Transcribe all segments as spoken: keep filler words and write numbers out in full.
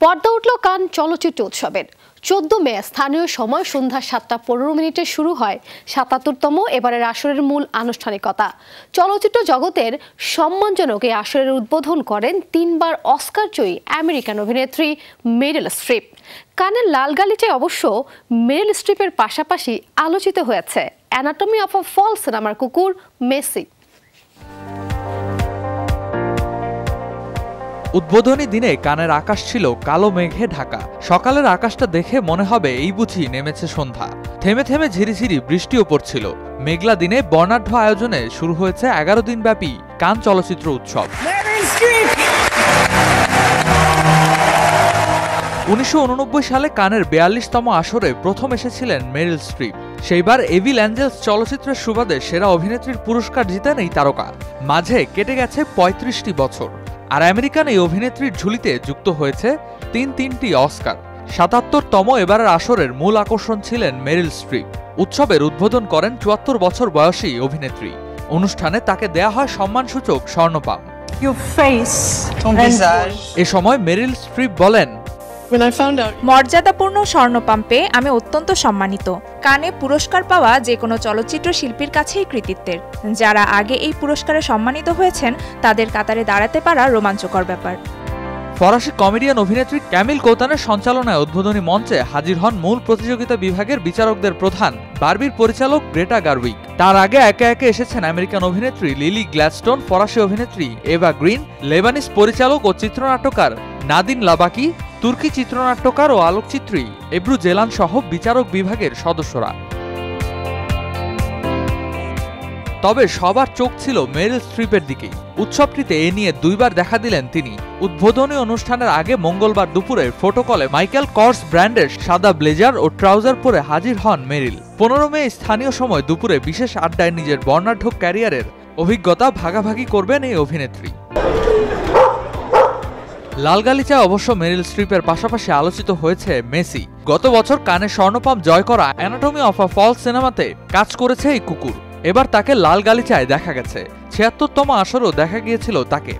পর্দা উঠল কান চলচ্চিত্র উৎসবের। চোদ্দ মে স্থানীয় সময় সন্ধ্যা সাতটা পনেরো মিনিটে শুরু হয় সাতাত্তরতম এবারের আসরের মূল আনুষ্ঠানিকতা। চলচ্চিত্র জগতের সম্মানজনক এই আসরের উদ্বোধন করেন তিনবার অস্কার জয়ী আমেরিকান অভিনেত্রী মেরিল স্ট্রিপ। কানের লাল গালিচায় অবশ্য মেরিল স্ট্রিপের পাশাপাশি আলোচিত হয়েছে অ্যানাটমি অফ আ ফল সিনেমার কুকুর মেসি। উদ্বোধনী দিনে কানের আকাশ ছিল কালো মেঘে ঢাকা। সকালের আকাশটা দেখে মনে হবে এই বুঝি নেমেছে সন্ধ্যা। থেমে থেমে ঝিরিঝিরি বৃষ্টিও পড়ছিল। মেঘলা দিনে বর্ণাঢ্য আয়োজনে শুরু হয়েছে এগারো দিন ব্যাপী কান চলচ্চিত্র উৎসব। উনিশশো উননব্বই সালে কানের বিয়াল্লিশতম আসরে প্রথম এসেছিলেন মেরিল স্ট্রিপ। সেইবার এভিল অ্যাঞ্জেলস চলচ্চিত্রের সুবাদে সেরা অভিনেত্রীর পুরস্কার জিতেন এই তারকা। মাঝে কেটে গেছে পঁয়ত্রিশটি বছর। আর আমেরিকান এই অভিনেত্রীর ঝুলিতে যুক্ত হয়েছে তিন তিনটি অস্কার। সাতাত্তরতম এবারের আসরের মূল আকর্ষণ ছিলেন মেরিল স্ট্রিপ। উৎসবের উদ্বোধন করেন চুয়াত্তর বছর বয়সী অভিনেত্রী। অনুষ্ঠানে তাকে দেয়া হয় সম্মানসূচক স্বর্ণপাম। এ সময় মেরিল স্ট্রিপ বলেন, মর্যাদাপূর্ণ স্বর্ণপাম পেয়ে আমি অত্যন্ত সম্মানিত। কানে পুরস্কার পাওয়া যে কোনো চলচ্চিত্র শিল্পীর কাছেই কৃতিত্বের। যারা আগে এই পুরস্কারে সম্মানিত হয়েছেন তাদের কাতারে দাঁড়াতে পারা রোমাঞ্চকর ব্যাপার। ফরাসি কমেডিয়ান অভিনেত্রী ক্যামিল কৌতানের সঞ্চালনায় উদ্বোধনী মঞ্চে হাজির হন মূল প্রতিযোগিতা বিভাগের বিচারকদের প্রধান বারবির পরিচালক গ্রেটা গারউইগ। তার আগে একে একে এসেছেন আমেরিকান অভিনেত্রী লিলি গ্ল্যাডস্টোন, ফরাসি অভিনেত্রী এভা গ্রিন, লেবানিজ পরিচালক ও চিত্রনাট্যকার নাদিন লাবাকি, তুর্কি চিত্রনাট্যকার ও আলোকচিত্রী এব্রু জেলান সহ বিচারক বিভাগের সদস্যরা। তবে সবার চোখ ছিল মেরিল স্ট্রিপের দিকেই। উৎসবটিতে এ নিয়ে দুইবার দেখা দিলেন তিনি। উদ্বোধনী অনুষ্ঠানের আগে মঙ্গলবার দুপুরে ফটোকলে মাইকেল কর্স ব্র্যান্ডের সাদা ব্লেজার ও ট্রাউজার পরে হাজির হন মেরিল। পনেরো মে স্থানীয় সময় দুপুরে বিশেষ আড্ডায় নিজের বর্ণাঢ্য ক্যারিয়ারের অভিজ্ঞতা ভাগাভাগি করবেন এই অভিনেত্রী। লাল গালিচায় অবশ্য মেরিল স্ট্রিপের পাশাপাশি আলোচিত হয়েছে মেসি। গত বছর কানে স্বর্ণপাম জয় করা অ্যানাটমি অফ আ ফল সিনেমাতে কাজ করেছে এই কুকুর। এবার তাকে লাল গালিচায় দেখা গেছে। ছিয়াত্তরতম আসরেও দেখা গিয়েছিল তাকে।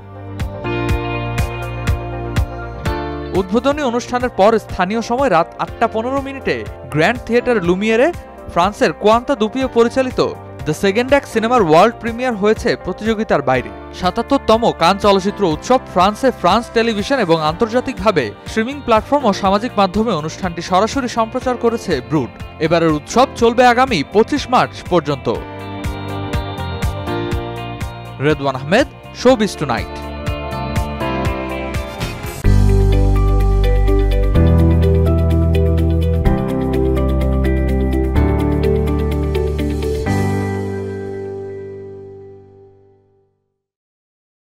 উদ্বোধনী অনুষ্ঠানের পর স্থানীয় সময় রাত আটটা পনেরো মিনিটে গ্র্যান্ড থিয়েটার লুমিয়েরে ফ্রান্সের কোয়ান্তা দুপিয়ে পরিচালিত দ্য সেকেন্ড অ্যাক্ট সিনেমার ওয়ার্ল্ড প্রিমিয়ার হয়েছে প্রতিযোগিতার বাইরে। সাতাত্তরতম কান চলচ্চিত্র উৎসব ফ্রান্সে ফ্রান্স টেলিভিশন এবং আন্তর্জাতিকভাবে স্ট্রিমিং প্ল্যাটফর্ম ও সামাজিক মাধ্যমে অনুষ্ঠানটি সরাসরি সম্প্রচার করেছে ব্রুড। এবারের উৎসব চলবে আগামী পঁচিশ মার্চ পর্যন্ত। Redwan Ahmed, showbiz tonight.